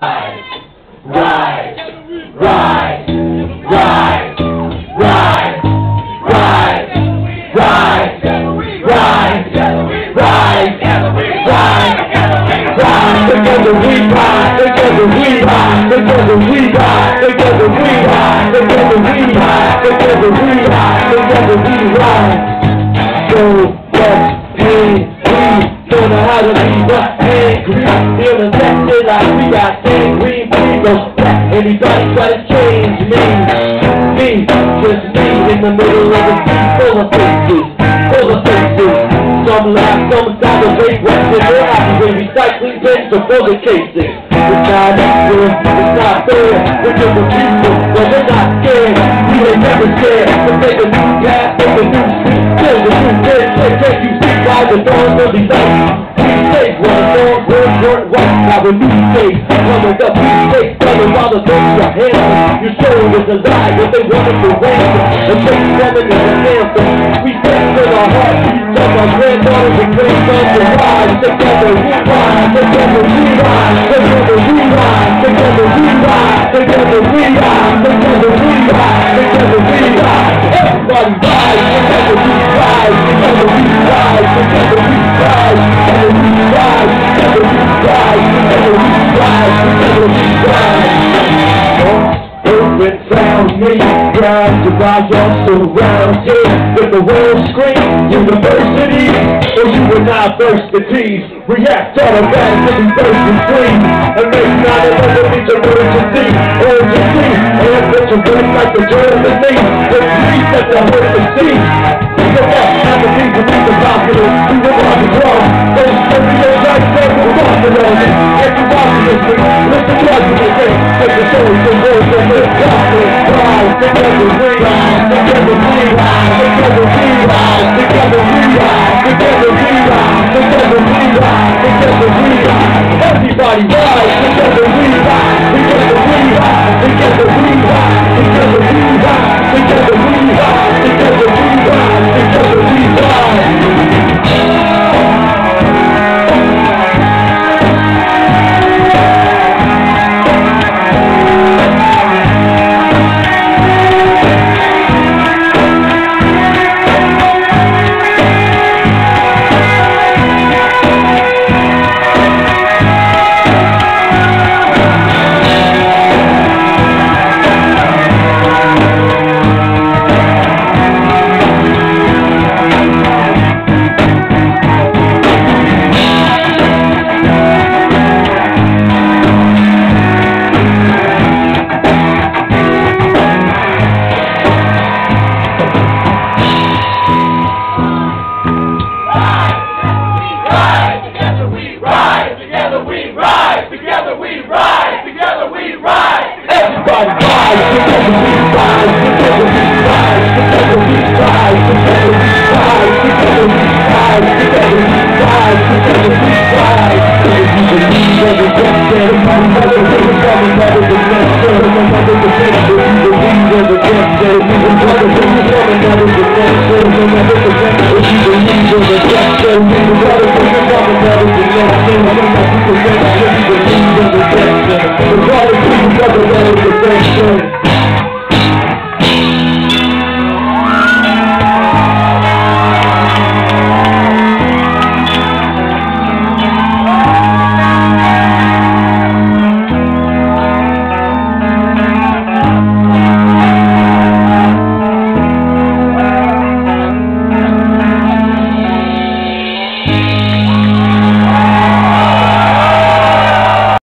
Rise, rise, rise, rise, rise, rise, rise, rise, rise, together we rise, together we rise, together we rise, together we rise, together we rise, together we rise, together we rise. So let's we don't know how to be but angry, feeling tested like we got angry people. Anybody try to change me, just me in the middle of the sea full of faces, full of faces. Some laugh, some celebrate, what's in their eyes when recycling bins are full of cases. It's not equal, it's not fair, we're different people, but we're not scared. We ain't never scared to take a new path, take a new street, build a new bridge. Can't you see why the dawn will be nice? We take one song, we're white, now a new stage coming up, we take coming while the things are handling. Your soul is a lie, what they want is a ransom. The faith coming is an anthem. We stand with our hearts, tell our granddaughters and grandsons to rise. Together we rise, together we rise, together we rise, together we rise, together we rise, together we rise, together we rise. Everybody rise, together we rise, together we rise, together we rise, together we rise, together we rise, together we rise, together we rise. Open sound, me rise to rise all surround you with the world screen, university, or you and I burst the tease. React automatically, burst and scream, and make 9/11 each emergency, urgency, and put your words like the Germany, the police at the hurt the sea. Look up, now the people think the popular, we will rock and roll, those stereos like that, we're rocking on it, and you watching this thing, listen to us in the day, take the stories and words and live gospel, rise, together we rise, together we rise, together we rise, together we rise, together we rise, together we rise, together we rise, everybody rise, together we rise, together we rise, together we rise, together we rise, together we rise, together we rise, together we rise.